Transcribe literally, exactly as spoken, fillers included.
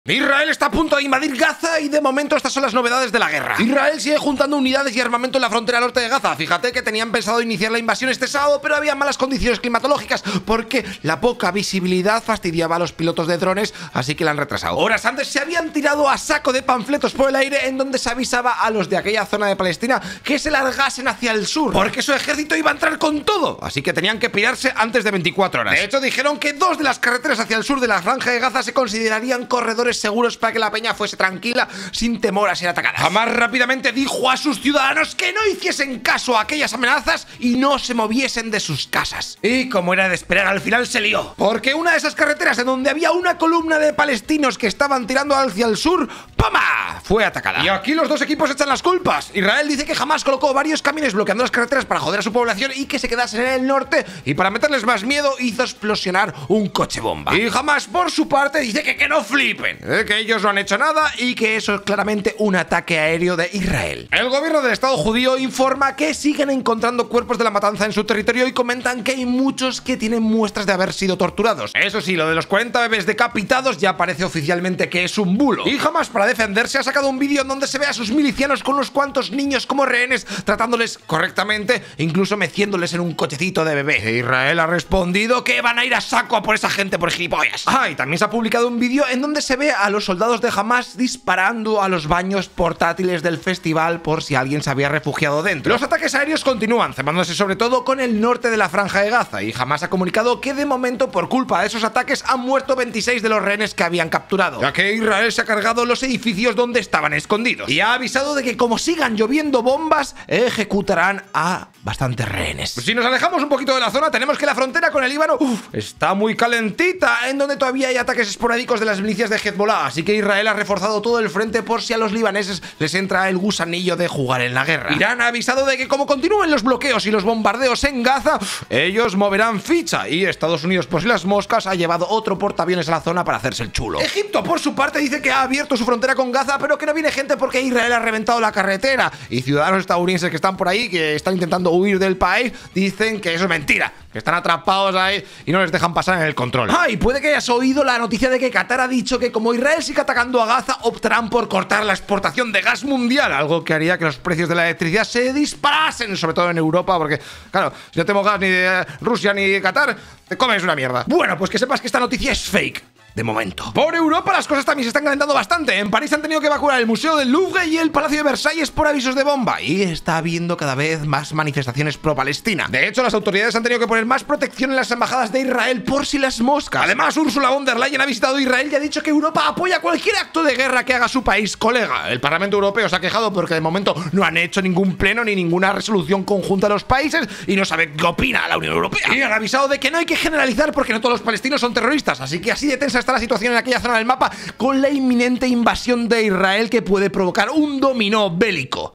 Israel está a punto de invadir Gaza y de momento estas son las novedades de la guerra. Israel sigue juntando unidades y armamento en la frontera norte de Gaza. Fíjate que tenían pensado iniciar la invasión este sábado, pero había malas condiciones climatológicas porque la poca visibilidad fastidiaba a los pilotos de drones, así que la han retrasado. Horas antes se habían tirado a saco de panfletos por el aire en donde se avisaba a los de aquella zona de Palestina que se largasen hacia el sur, porque su ejército iba a entrar con todo, así que tenían que pirarse antes de veinticuatro horas. De hecho, dijeron que dos de las carreteras hacia el sur de la franja de Gaza se considerarían corredores seguros para que la peña fuese tranquila sin temor a ser atacada. Hamas rápidamente dijo a sus ciudadanos que no hiciesen caso a aquellas amenazas y no se moviesen de sus casas. Y como era de esperar, al final se lió, porque una de esas carreteras en donde había una columna de palestinos que estaban tirando hacia el sur, ¡pama!, fue atacada. Y aquí los dos equipos echan las culpas. Israel dice que jamás colocó varios camiones bloqueando las carreteras para joder a su población y que se quedasen en el norte, y para meterles más miedo hizo explosionar un coche bomba. Y Hamas por su parte dice que, que no flipen, ¿eh? que ellos no han hecho nada y que eso es claramente un ataque aéreo de Israel. El gobierno del Estado judío informa que siguen encontrando cuerpos de la matanza en su territorio y comentan que hay muchos que tienen muestras de haber sido torturados. Eso sí, lo de los cuarenta bebés decapitados ya parece oficialmente que es un bulo. Y Hamas, para defenderse, ha sacado un vídeo en donde se ve a sus milicianos con unos cuantos niños como rehenes, tratándoles correctamente, incluso meciéndoles en un cochecito de bebé. E Israel ha respondido que van a ir a saco a por esa gente por gilipollas. Ah, y también se ha publicado un vídeo en donde se ve a los soldados de Hamas disparando a los baños portátiles del festival por si alguien se había refugiado dentro. Los ataques aéreos continúan, centrándose sobre todo con el norte de la franja de Gaza, y Hamas ha comunicado que de momento, por culpa de esos ataques, han muerto veintiséis de los rehenes que habían capturado, ya que Israel se ha cargado los edificios donde estaban escondidos, y ha avisado de que como sigan lloviendo bombas, ejecutarán a bastantes rehenes. Si nos alejamos un poquito de la zona, tenemos que la frontera con el Líbano uf, está muy calentita, en donde todavía hay ataques esporádicos de las milicias de Hezbollah, así que Israel ha reforzado todo el frente por si a los libaneses les entra el gusanillo de jugar en la guerra. Irán ha avisado de que como continúen los bloqueos y los bombardeos en Gaza, ellos moverán ficha, y Estados Unidos, por si las moscas, ha llevado otro portaaviones a la zona para hacerse el chulo. Egipto, por su parte, dice que ha abierto su frontera con Gaza, pero que no viene gente porque Israel ha reventado la carretera, y ciudadanos estadounidenses que están por ahí, que están intentando huir del país, dicen que eso es mentira, que están atrapados ahí y no les dejan pasar en el control. Ah, y puede que hayas oído la noticia de que Qatar ha dicho que como Israel sigue atacando a Gaza, optarán por cortar la exportación de gas mundial, algo que haría que los precios de la electricidad se disparasen, sobre todo en Europa, porque, claro, si no tenemos gas ni de Rusia ni de Qatar, te comes una mierda. Bueno, pues que sepas que esta noticia es fake. De momento. Por Europa las cosas también se están calentando bastante. En París han tenido que evacuar el Museo del Louvre y el Palacio de Versalles por avisos de bomba, y está habiendo cada vez más manifestaciones pro-Palestina. De hecho, las autoridades han tenido que poner más protección en las embajadas de Israel por si las moscas. Además, Ursula von der Leyen ha visitado Israel y ha dicho que Europa apoya cualquier acto de guerra que haga su país colega. El Parlamento Europeo se ha quejado porque de momento no han hecho ningún pleno ni ninguna resolución conjunta de los países y no sabe qué opina la Unión Europea. Y han avisado de que no hay que generalizar porque no todos los palestinos son terroristas, así que así de tensa está la situación en aquella zona del mapa, con la inminente invasión de Israel que puede provocar un dominó bélico.